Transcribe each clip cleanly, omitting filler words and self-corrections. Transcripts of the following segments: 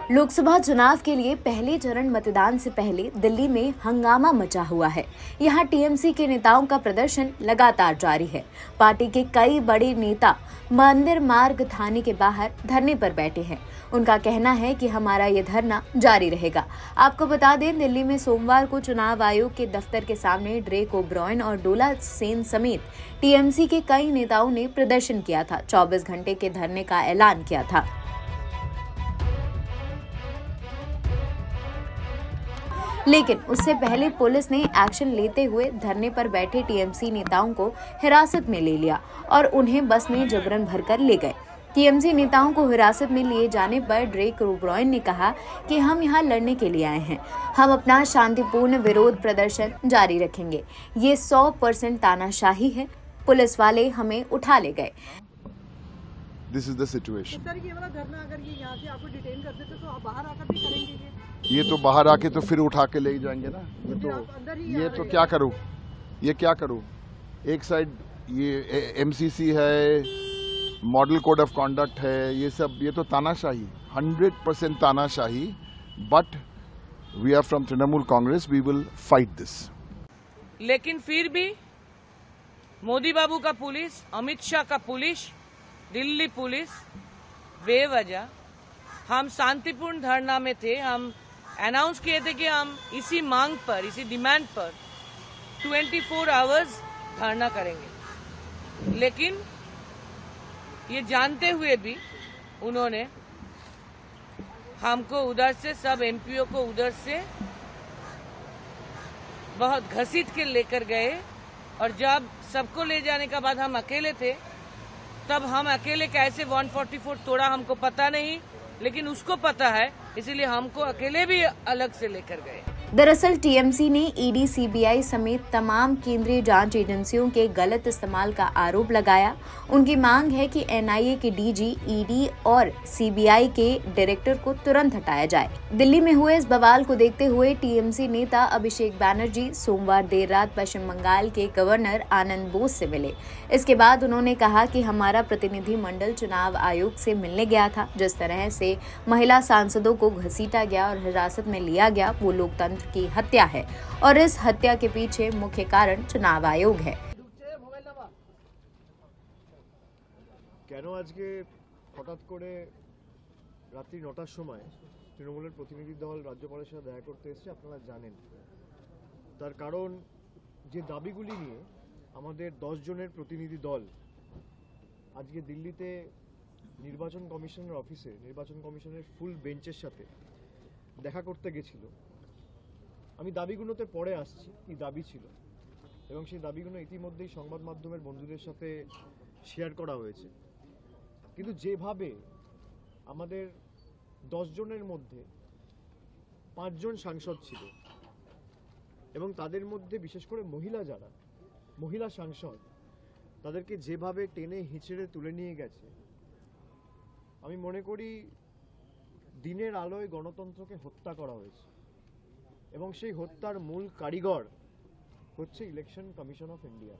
लोकसभा चुनाव के लिए पहले चरण मतदान से पहले दिल्ली में हंगामा मचा हुआ है। यहां टीएमसी के नेताओं का प्रदर्शन लगातार जारी है। पार्टी के कई बड़े नेता मंदिर मार्ग थाने के बाहर धरने पर बैठे हैं। उनका कहना है कि हमारा ये धरना जारी रहेगा। आपको बता दें, दिल्ली में सोमवार को चुनाव आयोग के दफ्तर के सामने ड्रेक ओब्रायन और डोला सेन समेत टीएमसी के कई नेताओं ने प्रदर्शन किया था। 24 घंटे के धरने का ऐलान किया था। लेकिन उससे पहले पुलिस ने एक्शन लेते हुए धरने पर बैठे टीएमसी नेताओं को हिरासत में ले लिया और उन्हें बस में जबरन भरकर ले गए। टीएमसी नेताओं को हिरासत में लिए जाने पर ड्रेक ओब्रायन ने कहा कि हम यहाँ लड़ने के लिए आए हैं। हम अपना शांतिपूर्ण विरोध प्रदर्शन जारी रखेंगे। ये 100% तानाशाही है। पुलिस वाले हमें उठा ले गए। This is the situation. Sir, ये वाला धरना अगर ये यहाँ से आपको डिटेन कर देते तो आप बाहर आकर भी करेंगे ये तो बाहर आके तो फिर उठा के ले जाएंगे ना। ये तो क्या करूँ, ये क्या करूँ। एक साइड ये एमसीसी है, मॉडल कोड ऑफ कंडक्ट है, ये सब, ये तो तानाशाही, 100% तानाशाही। But we are from Trinamool Congress, we will fight this. लेकिन फिर भी मोदी बाबू का पुलिस, अमित शाह का पुलिस, दिल्ली पुलिस बेवजह, हम शांतिपूर्ण धरना में थे। हम अनाउंस किए थे कि हम इसी मांग पर, इसी डिमांड पर 24 आवर्स धरना करेंगे। लेकिन ये जानते हुए भी उन्होंने हमको उधर से, सब एमपीओ को उधर से बहुत घसीट के लेकर गए। और जब सबको ले जाने के बाद हम अकेले थे, तब हम अकेले कैसे 144 तोड़ा हमको पता नहीं, लेकिन उसको पता है, इसीलिए हमको अकेले भी अलग से लेकर गए। दरअसल टीएमसी ने ईडी, सीबीआई समेत तमाम केंद्रीय जांच एजेंसियों के गलत इस्तेमाल का आरोप लगाया। उनकी मांग है कि एनआईए के डीजी, ईडी और सीबीआई के डायरेक्टर को तुरंत हटाया जाए। दिल्ली में हुए इस बवाल को देखते हुए टीएमसी नेता अभिषेक बैनर्जी सोमवार देर रात पश्चिम बंगाल के गवर्नर आनंद बोस से मिले। इसके बाद उन्होंने कहा कि हमारा प्रतिनिधि मंडल चुनाव आयोग से मिलने गया था। जिस तरह से महिला सांसदों को घसीटा गया और हिरासत में लिया गया, वो लोकतंत्र की हत्या है और इस हत्या के पीछे मुख्य कारण चुनाव आयोग है। কেন আজকে হঠাৎ করে রাত্রি ৯টার সময় তৃণমূলের প্রতিনিধি দল রাজ্যপালের সাথে দেখা করতে এসেছে আপনারা জানেন। তার কারণ যে দাবিগুলি নিয়ে আমাদের 10 জনের প্রতিনিধি দল আজকে দিল্লিতে নির্বাচন কমিশনের অফিসে, নির্বাচন কমিশনের ফুল বেঞ্চের সাথে দেখা করতে গেছিল। আমি দাবিগুলোতে পরে আসছি, কি দাবি ছিল এবং সেই দাবিগুলো ইতিমধ্যেই সংবাদ মাধ্যমের বন্ধুদের সাথে শেয়ার করা হয়েছে। কিন্তু যেভাবে আমাদের 10 জনের মধ্যে 5 জন সাংসদ ছিল এবং তাদের মধ্যে বিশেষ করে মহিলা সাংসদ, তাদেরকে যেভাবে টেনে হিঁচড়ে তুলে নিয়ে গেছে, আমি মনে করি দিনের আলোয় গণতন্ত্রকে হত্যা করা হয়েছে এবং সেই হত্যার মূল কারিগর হচ্ছে ইলেকশন কমিশন অফ ইন্ডিয়া।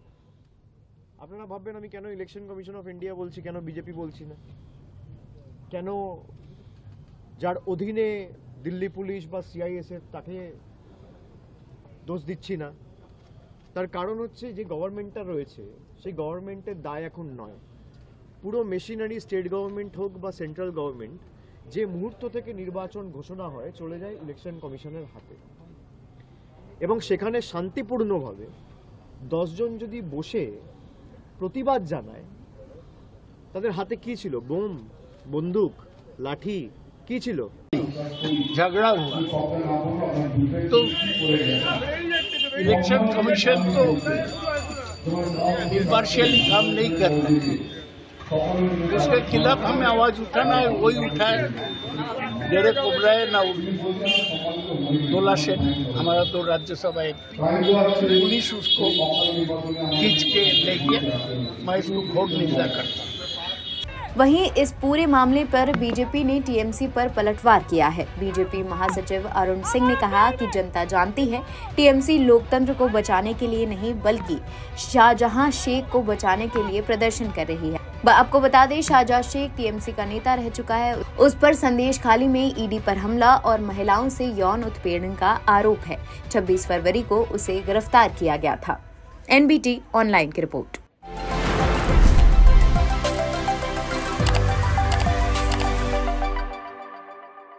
আপনারা ভাববেন আমি কেন ইলেকশন কমিশন অফ ইন্ডিয়া বলছি, কেন বিজেপি বলছি না, কেন যার অধীনে দিল্লি পুলিশ বা সিআইএসএফ তাকে দোষ দিচ্ছি না। তার কারণ হচ্ছে যে গভর্নমেন্টটা রয়েছে, সেই গভর্নমেন্টের দায় এখন নয়। পুরো মেশিনারি, স্টেট গভর্নমেন্ট হোক বা সেন্ট্রাল গভর্নমেন্ট, যে মুহূর্ত থেকে নির্বাচন ঘোষণা হয় চলে যায় ইলেকশন কমিশনের হাতে এবং সেখানে শান্তিপূর্ণভাবে 10 জন যদি বসে প্রতিবাদ জানায়, তাদের হাতে কি ছিল? বোম, বন্দুক, লাঠি, কি ছিল? झगड़ा हुआ तो इलेक्शन कमीशन तो इम्पार्शियली काम नहीं करता, उसके खिलाफ हमें आवाज उठाना है, वही उठाए। डेरेक ओब्रायन और डोला सेन, हमारा तो राज्यसभा एक पुलिस उसको खींच के ले गया। मैं इसको घोर निंदा करता। वहीं इस पूरे मामले पर बीजेपी ने टीएमसी पर पलटवार किया है। बीजेपी महासचिव अरुण सिंह ने कहा कि जनता जानती है टीएमसी लोकतंत्र को बचाने के लिए नहीं, बल्कि शाहजहां शेख को बचाने के लिए प्रदर्शन कर रही है। आपको बता दें, शाहजाद शेख टीएमसी का नेता रह चुका है। उस पर संदेश खाली में ईडी पर हमला और महिलाओं से यौन उत्पीड़न का आरोप है। 26 फरवरी को उसे गिरफ्तार किया गया था। NBT ऑनलाइन की रिपोर्ट।